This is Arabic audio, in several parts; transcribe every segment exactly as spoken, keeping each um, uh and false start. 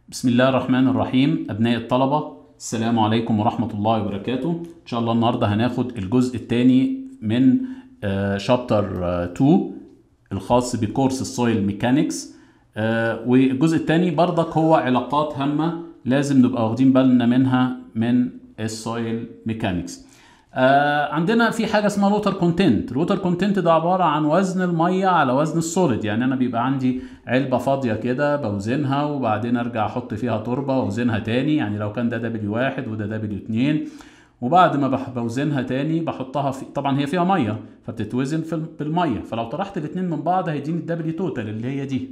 بسم الله الرحمن الرحيم. أبناء الطلبة، السلام عليكم ورحمة الله وبركاته. إن شاء الله النهاردة هناخد الجزء الثاني من شابتر اتنين الخاص بكورس السويل ميكانيكس. والجزء الثاني برضك هو علاقات هامة لازم نبقى واخدين بالنا منها من السويل ميكانيكس. آه عندنا في حاجه اسمها الووتر كونتنت. الووتر كونتنت ده عباره عن وزن الميه على وزن السوليد. يعني انا بيبقى عندي علبه فاضيه كده بوزنها وبعدين ارجع احط فيها تربه واوزنها تاني. يعني لو كان ده دبليو واحد وده دبليو اتنين، وبعد ما بوزنها تاني بحطها في، طبعا هي فيها ميه فبتتوزن في بالميه، فلو طرحت الاثنين من بعض هيديني الدبليو توتال اللي هي دي.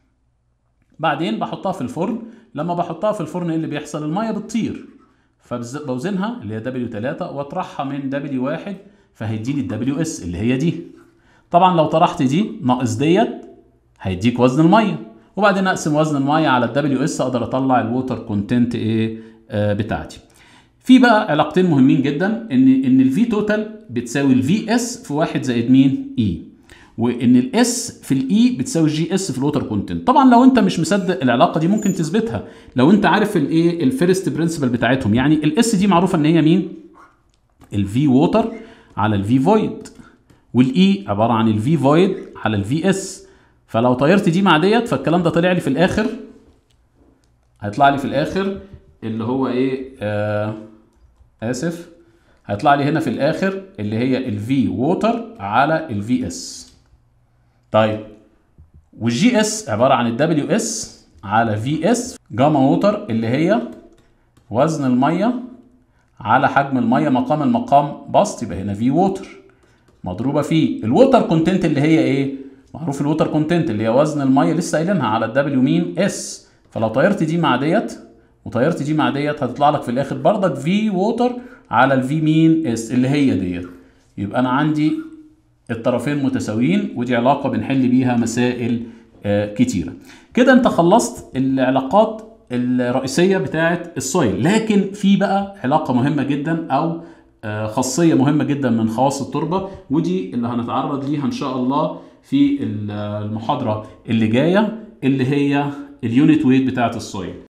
بعدين بحطها في الفرن. لما بحطها في الفرن ايه اللي بيحصل؟ الميه بتطير، فبوزنها اللي هي دبليو تلاتة واطرحها من دبليو واحد فهيديني الدبليو اس اللي هي دي. طبعا لو طرحت دي ناقص ديت هيديك وزن الميه، وبعدين اقسم وزن الميه على الدبليو اس اقدر اطلع الووتر كونتنت ايه آه بتاعتي. في بقى علاقتين مهمين جدا، ان ان الفي توتال بتساوي الفي اس في واحد زائد مين؟ اي، وان الاس في الاي بتساوي الجي اس في الووتر كونتنت. طبعا لو انت مش مصدق العلاقه دي ممكن تثبتها لو انت عارف الايه الفيرست برنسبل بتاعتهم. يعني الاس دي معروفه ان هي مين؟ الفي ووتر على الفي فويد، والاي عباره عن الفي فويد على الفي اس. فلو طيرت دي مع ديت فالكلام ده طلع لي في الاخر، هيطلع لي في الاخر اللي هو ايه آه اسف هيطلع لي هنا في الاخر اللي هي الفي ووتر على الفي اس. طيب والجي اس عباره عن الدبليو اس على في اس جاما ووتر اللي هي وزن الميه على حجم الميه مقام المقام بسط، يبقى هنا في ووتر مضروبه في الووتر كونتنت اللي هي ايه؟ معروف الووتر كونتنت اللي هي وزن الميه لسه قايلينها على الدبليو مين؟ اس. فلو طيرت دي مع ديت وطيرت دي مع ديت هتطلع لك في الاخر برضك في ووتر على الفي مين؟ اس اللي هي ديت. يبقى انا عندي الطرفين متساويين، ودي علاقه بنحل بيها مسائل آه كتيره. كده انت خلصت العلاقات الرئيسيه بتاعه السويل، لكن في بقى علاقه مهمه جدا او آه خاصيه مهمه جدا من خواص التربه، ودي اللي هنتعرض ليها ان شاء الله في المحاضره اللي جايه، اللي هي اليونت ويت بتاعه السويل.